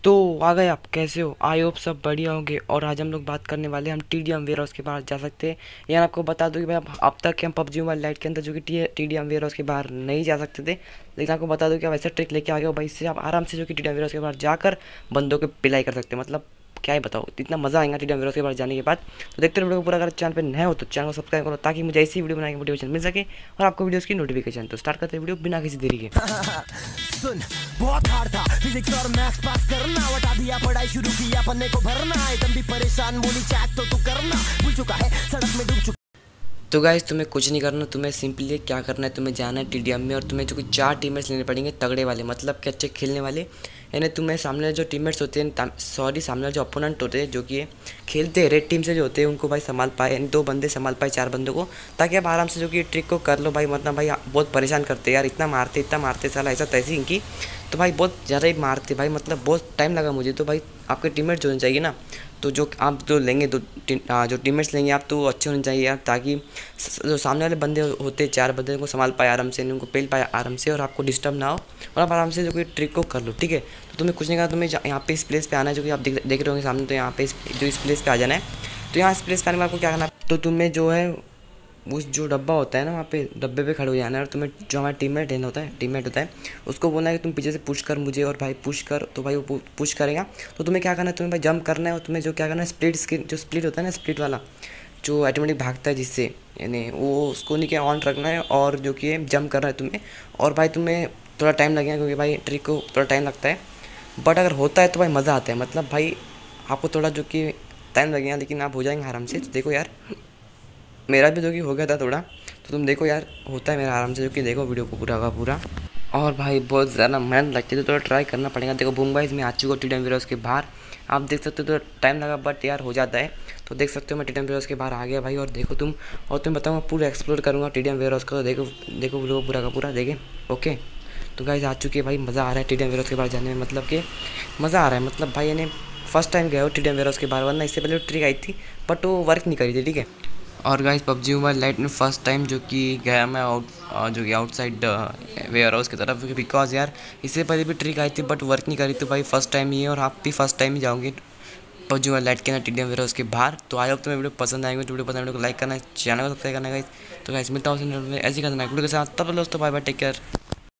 तो आ गए आप, कैसे हो? आई होप सब बढ़िया होंगे। और आज हम लोग बात करने वाले हैं हम टीडीएम वेयर हाउस के बाहर जा सकते हैं। यार आपको बता दूं कि भाई अब तक हम पबजी मोबाइल लाइट के अंदर जो कि टीडीएम वेयर हाउस के बाहर नहीं जा सकते थे, लेकिन आपको बता दूं कि आप ऐसा ट्रिक लेके आ गए हो भाई, इससे आप आराम से जो कि टीडीएम वेयर हाउस के बाहर जाकर बंदों को पिलाई कर सकते हैं। मतलब क्या ही बताओ, इतना मज़ा आएगा टीडीएम वेयर हाउस के बाहर जाने के बाद। तो देखते रहो वीडियो को पूरा। अगर चैनल पे नए हो तो चैनल को सब्सक्राइब करो, ताकि मुझे ऐसी वीडियो बनाने की मोटिवेशन मिल सके और आपको वीडियोस की नोटिफिकेशन। तो स्टार्ट करते हैं वीडियो बिना किसी देरी के। सुन, बहुत हार्ड था फिजिक्स और मैथ्स पास करना, हटा दिया पढ़ाई शुरू किया पन्ने को भरना, एकदम भी परेशान बोली चैट तो तू करना, भूल चुका है सड़क में डूब चुका। तो गाइस तुम्हें कुछ नहीं करना, तुम्हें सिंपली क्या करना है, तुम्हें जाना है टीडीएम में और तुम्हें जो कि 4 टीममेट्स लेने पड़ेंगे तगड़े वाले, मतलब कि अच्छे खेलने वाले। यानी तुम्हें सामने जो टीममेट्स होते हैं, सॉरी सामने जो अपोनेंट होते हैं, जो कि खेलते हैं रेड टीम से जो होते हैं, उनको भाई संभाल पाए, यानी 2 बंदे संभाल पाए 4 बंदों को, ताकि आप आराम से जो कि ट्रिक को कर लो भाई। मतलब भाई बहुत परेशान करते हैं यार, इतना मारते साला ऐसा तैसी इनकी। तो भाई बहुत ज़्यादा ही मारते भाई, मतलब बहुत टाइम लगा मुझे। तो भाई आपके टीममेट्स होने चाहिए ना, तो जो आप जो लेंगे जो टीममेट्स लेंगे आप, तो अच्छे होने चाहिए यार, ताकि जो सामने वाले बंदे होते 4 बंदे को संभाल पाए आराम से, उनको पेल पाए आराम से और आपको डिस्टर्ब ना हो, और आप आराम से जो कि ट्रिक को कर लो। ठीक है, तो तुम्हें कुछ नहीं कहा, तुम्हें यहाँ पे इस प्लेस पे आना है, जो कि आप देख रहे होंगे सामने। तो यहाँ पे इस प्लेस पे आ जाना है। तो यहाँ इस प्लेस पे आने में आपको क्या करना है, तो तुम्हें जो है उस जो डब्बा होता है ना, वहाँ पे डब्बे पे खड़े हो जाना है, और तुम्हें जो हमारा टीममेट होता है उसको बोलना है कि तुम पीछे से पुश कर मुझे, और भाई पुश कर, तो भाई वो पुश करेगा। तो तुम्हें क्या करना है, तुम्हें भाई जंप करना है, और तुम्हें जो क्या करना है, स्प्लिट स्क्रीन जो स्प्लिट होता है ना, स्प्लिट वाला जो ऑटोमेटिक भागता है जिससे, यानी वो उसको नहीं क्या ऑन रखना है, और जो कि जंप करना है तुम्हें। और भाई तुम्हें थोड़ा टाइम लगेगा, क्योंकि भाई ट्रिक को थोड़ा टाइम लगता है, बट अगर होता है तो भाई मज़ा आता है। मतलब भाई आपको थोड़ा जो कि टाइम लगेगा, लेकिन आप हो जाएंगे आराम से। तो देखो यार, मेरा भी जो कि हो गया था थोड़ा, तो तुम देखो यार होता है मेरा आराम से, जो कि देखो वीडियो को पूरा का पूरा। और भाई बहुत ज़्यादा मेहनत लगती है, तो थोड़ा ट्राई करना पड़ेगा। देखो बूम गाइस, मैं आ चुका हूँ टीडीएम वेयर हाउस के बाहर। आप देख सकते हो थोड़ा टाइम लगा, बट यार हो जाता है। तो देख सकते हो मैं टीडीएम वेयर हाउस के बाहर आ गया भाई, और देखो तुम, और तुम्हें बताऊँगा पूरा एक्सप्लोर करूँगा टीडीएम वेयर हाउस का। तो देखो देखो वीडियो पूरा का पूरा देखें। ओके, तो गाइस आ चुके हैं भाई, मज़ा आ रहा है टीडीएम वेयर हाउस के बाहर जाने में, मतलब कि मज़ा आ रहा है। मतलब भाई यानी फर्स्ट टाइम गया हो टीडीएम वेयर हाउस के बाहर, वरना इससे पहले ट्रिक आई थी बट वो वर्क नहीं करी थी। ठीक है, और गाइस पबजी मोबाइल लाइट में फ़र्स्ट टाइम जो कि गया मैं जो कि आउटसाइड वेयर हाउस की तरफ, बिकॉज यार इससे पहले भी ट्रिक आई थी बट वर्क नहीं करी। तो भाई फर्स्ट टाइम ही है, और आप भी फर्स्ट टाइम ही जाओगे पबजी मोबाइल लाइट के ना टीडीएम वेयर हाउस के बाहर। तो आई होप तुम्हें वीडियो पसंद आएंगे। तो वीडियो पसंद वीडियो को लाइक करना है, चैनल को सब्सक्राइब करना है गाइस। तो गाइस मिलता हूँ ऐसे ही करना है वीडियो के साथ, तब दोस्तों बाय बाय, टेक केयर।